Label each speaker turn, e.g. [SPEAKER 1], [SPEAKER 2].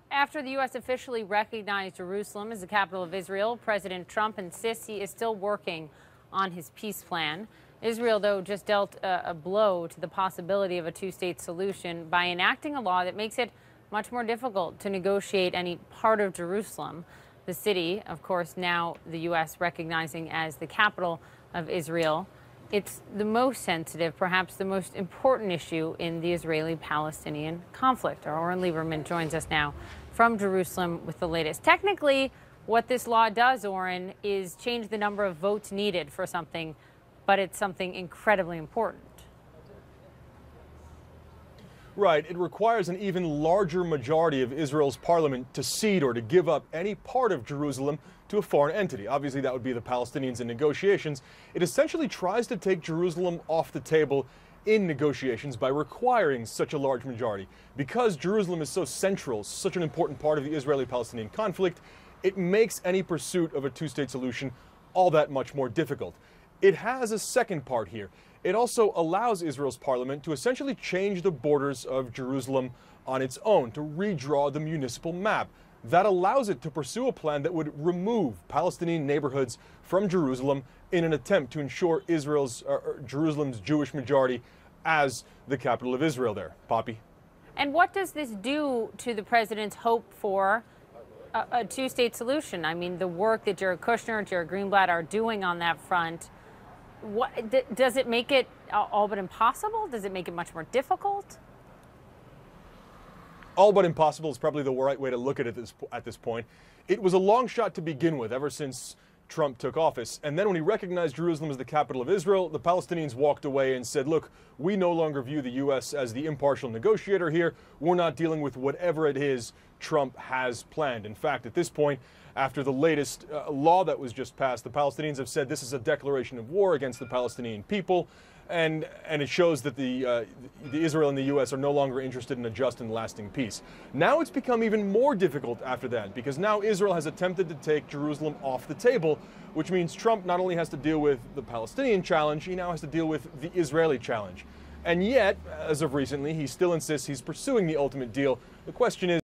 [SPEAKER 1] After the U.S. officially recognized Jerusalem as the capital of Israel, President Trump insists he is still working on his peace plan. Israel, though, just dealt a blow to the possibility of a two-state solution by enacting a law that makes it much more difficult to negotiate any part of Jerusalem. The city, of course, now the U.S. recognizing as the capital of Israel. It's the most sensitive, perhaps the most important issue in the Israeli-Palestinian conflict. Our Oren Liebermann joins us now from Jerusalem with the latest. Technically, what this law does, Oren, is change the number of votes needed for something, but it's something incredibly important.
[SPEAKER 2] Right. It requires an even larger majority of Israel's parliament to cede or to give up any part of Jerusalem to a foreign entity. Obviously, that would be the Palestinians in negotiations. It essentially tries to take Jerusalem off the table in negotiations by requiring such a large majority. Because Jerusalem is so central, such an important part of the Israeli-Palestinian conflict, it makes any pursuit of a two-state solution all that much more difficult. It has a second part here. It also allows Israel's parliament to essentially change the borders of Jerusalem on its own, to redraw the municipal map. That allows it to pursue a plan that would remove Palestinian neighborhoods from Jerusalem in an attempt to ensure Jerusalem's Jewish majority as the capital of Israel there. Poppy?
[SPEAKER 1] And what does this do to the president's hope for a two-state solution? I mean, the work that Jared Kushner and Jared Greenblatt are doing on that front, does it make it all but impossible? Does it make it much more difficult?
[SPEAKER 2] All but impossible is probably the right way to look at it at this point. It was a long shot to begin with, ever since Trump took office. And then when he recognized Jerusalem as the capital of Israel, the Palestinians walked away and said, look, we no longer view the U.S. as the impartial negotiator here. We're not dealing with whatever it is Trump has planned. In fact, at this point, after the latest law that was just passed, the Palestinians have said this is a declaration of war against the Palestinian people. And it shows that the Israel and the U.S. are no longer interested in a just and lasting peace. Now it's become even more difficult after that, because now Israel has attempted to take Jerusalem off the table, which means Trump not only has to deal with the Palestinian challenge, he now has to deal with the Israeli challenge. And yet, as of recently, he still insists he's pursuing the ultimate deal. The question is,